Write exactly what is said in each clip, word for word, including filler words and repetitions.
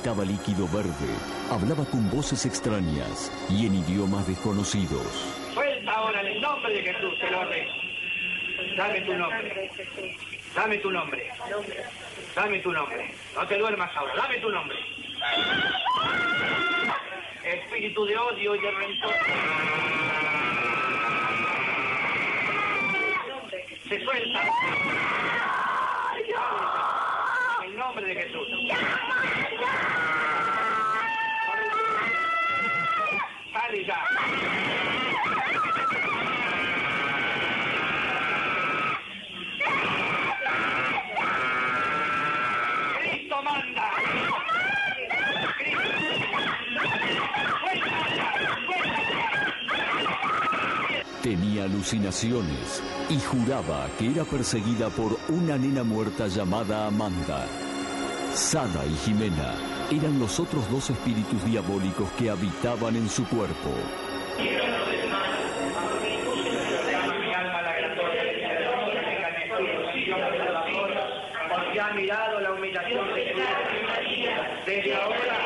inyectaba líquido verde, hablaba con voces extrañas y en idiomas desconocidos. Suelta ahora en el nombre de Jesús, te lo ordeno. Dame tu nombre. Dame tu nombre. Dame tu nombre. No te duermas ahora. Dame tu nombre. Espíritu de odio y de rencor. Se suelta. En el nombre de Jesús. Sale ya. Cristo manda. Tenía alucinaciones y juraba que era perseguida por una nena muerta llamada Amanda. Sada y Jimena eran los otros dos espíritus diabólicos que habitaban en su cuerpo. Porque ha mirado la humillación de su vida. Desde ahora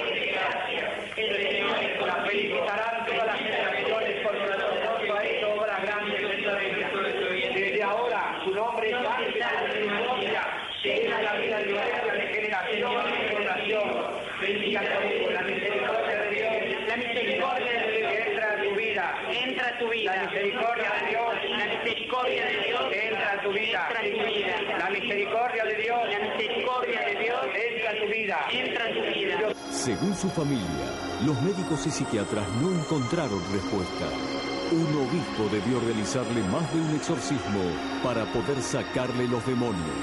la felicitarán todas las generaciones por su asombroso ha hecho obras grandes en la vida. Desde ahora su nombre es ángel de misericordia, llena la vida de eterna de generación en generación. Bendiga conmigo la misericordia de Dios. La misericordia de Dios entra a tu vida. Entra a tu vida. La misericordia de Dios. La misericordia de Dios entra a tu vida. Entra a tu vida. La misericordia de Dios. La misericordia de Dios entra a tu vida. Entra a tu vida. Según su familia, los médicos y psiquiatras no encontraron respuesta. Un obispo debió realizarle más de un exorcismo para poder sacarle los demonios.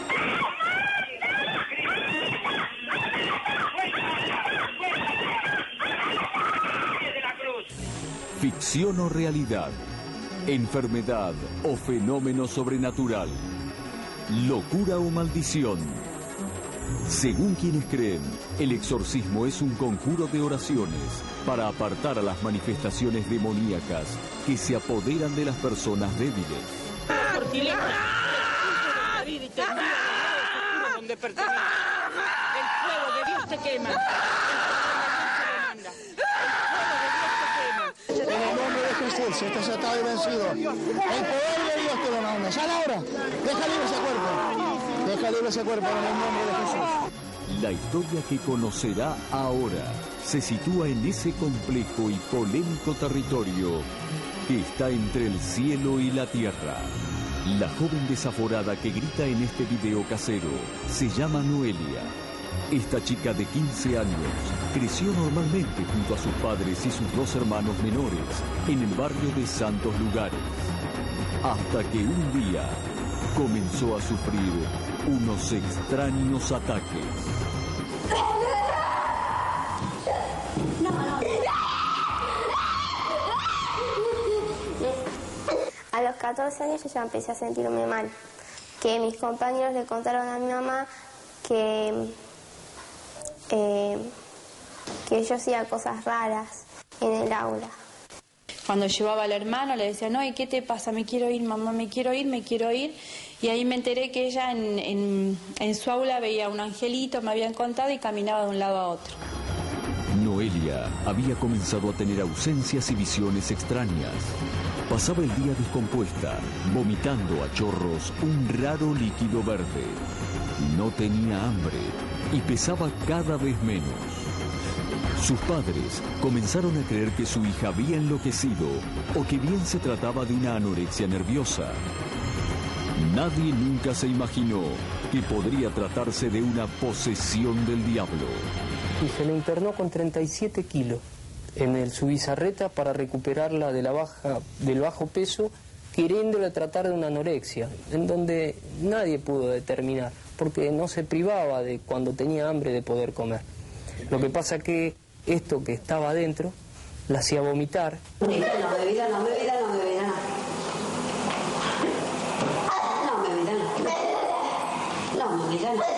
Ficción o realidad, enfermedad o fenómeno sobrenatural, locura o maldición. Según quienes creen, el exorcismo es un conjuro de oraciones para apartar a las manifestaciones demoníacas que se apoderan de las personas débiles. Donde pertenece. El fuego de Dios te quema. En el nombre de Jesús, estás atado y vencido. El poder de Dios te lo manda. Sal ahora. Deja libre ese cuerpo. Deja libre ese cuerpo en el nombre de Jesús. La historia que conocerá ahora se sitúa en ese complejo y polémico territorio que está entre el cielo y la tierra. La joven desaforada que grita en este video casero se llama Noelia. Esta chica de quince años creció normalmente junto a sus padres y sus dos hermanos menores en el barrio de Santos Lugares, hasta que un día comenzó a sufrir unos extraños ataques. A los catorce años yo ya empecé a sentirme mal, que mis compañeros le contaron a mi mamá que, eh, que yo hacía cosas raras en el aula. Cuando llevaba al hermano le decía, no, ¿y qué te pasa? Me quiero ir, mamá, me quiero ir, me quiero ir. Y ahí me enteré que ella en, en, en su aula veía un angelito, me habían contado, y caminaba de un lado a otro. Noelia había comenzado a tener ausencias y visiones extrañas. Pasaba el día descompuesta, vomitando a chorros un raro líquido verde. No tenía hambre y pesaba cada vez menos. Sus padres comenzaron a creer que su hija había enloquecido o que bien se trataba de una anorexia nerviosa. Nadie nunca se imaginó que podría tratarse de una posesión del diablo. Y se le internó con treinta y siete kilos en el Subizarreta para recuperarla de la baja, del bajo peso, queriéndole tratar de una anorexia, en donde nadie pudo determinar, porque no se privaba de cuando tenía hambre de poder comer. Lo que pasa que esto que estaba adentro la hacía vomitar. No, bebida, no, bebida, no, bebida, no. No, bebida, no. No, bebida, no.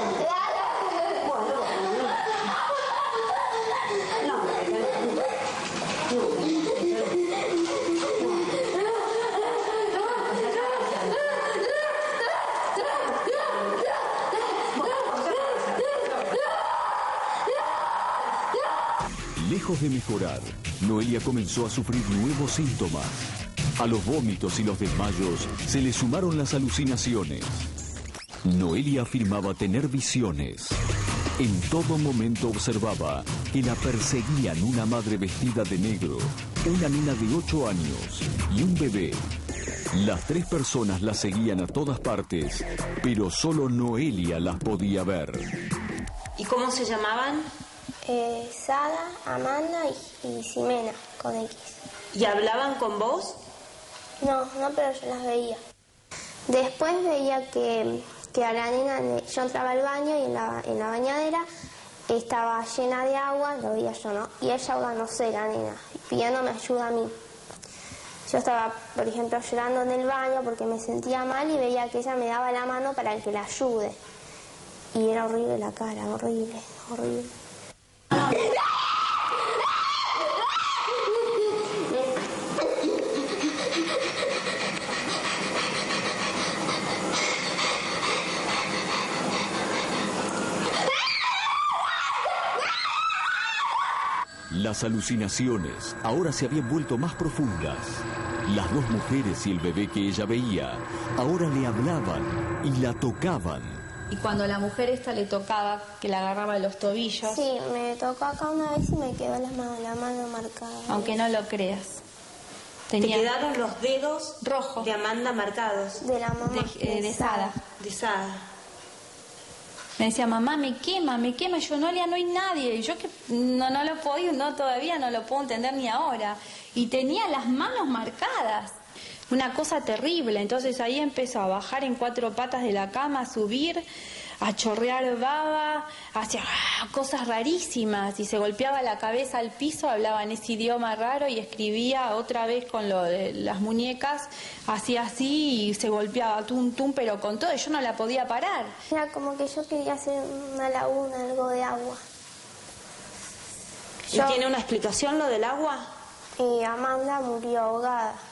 lejos de mejorar, Noelia comenzó a sufrir nuevos síntomas. A los vómitos y los desmayos se le sumaron las alucinaciones. Noelia afirmaba tener visiones. En todo momento observaba que la perseguían una madre vestida de negro, una nena de ocho años y un bebé. Las tres personas la seguían a todas partes, pero solo Noelia las podía ver. ¿Y cómo se llamaban? Eh, Sada, Amanda y, y Ximena, con X. ¿Y hablaban con vos? No, no, pero yo las veía. Después veía que, que a la nena, yo entraba al baño y en la, en la bañadera estaba llena de agua, lo veía yo, ¿no? Y ella ahogándose, la nena, pidiéndome ayuda a mí. Yo estaba, por ejemplo, llorando en el baño porque me sentía mal y veía que ella me daba la mano para que la ayude. Y era horrible la cara, horrible, horrible. Las alucinaciones ahora se habían vuelto más profundas. Las dos mujeres y el bebé que ella veía ahora le hablaban y la tocaban. Y cuando la mujer esta le tocaba, que la agarraba de los tobillos... Sí, me tocó acá una vez y me quedó la mano, la mano marcada. Aunque no lo creas. Tenía... Te quedaron los dedos rojos de Amanda marcados. De la mamá. De, eh, de Sada. De Sada. Me decía, mamá, me quema, me quema. Yo, Noelia, no hay nadie. Y yo que no, no lo puedo, no, todavía no lo puedo entender ni ahora. Y tenía las manos marcadas. Una cosa terrible. Entonces ahí empezó a bajar en cuatro patas de la cama, a subir, a chorrear baba, hacía cosas rarísimas. Y se golpeaba la cabeza al piso, hablaba en ese idioma raro y escribía otra vez con lo de las muñecas, hacía así y se golpeaba tum tum, pero con todo. Yo no la podía parar. Era como que yo quería hacer una laguna, algo de agua. ¿Y yo... tiene una explicación lo del agua? Y Amanda murió ahogada.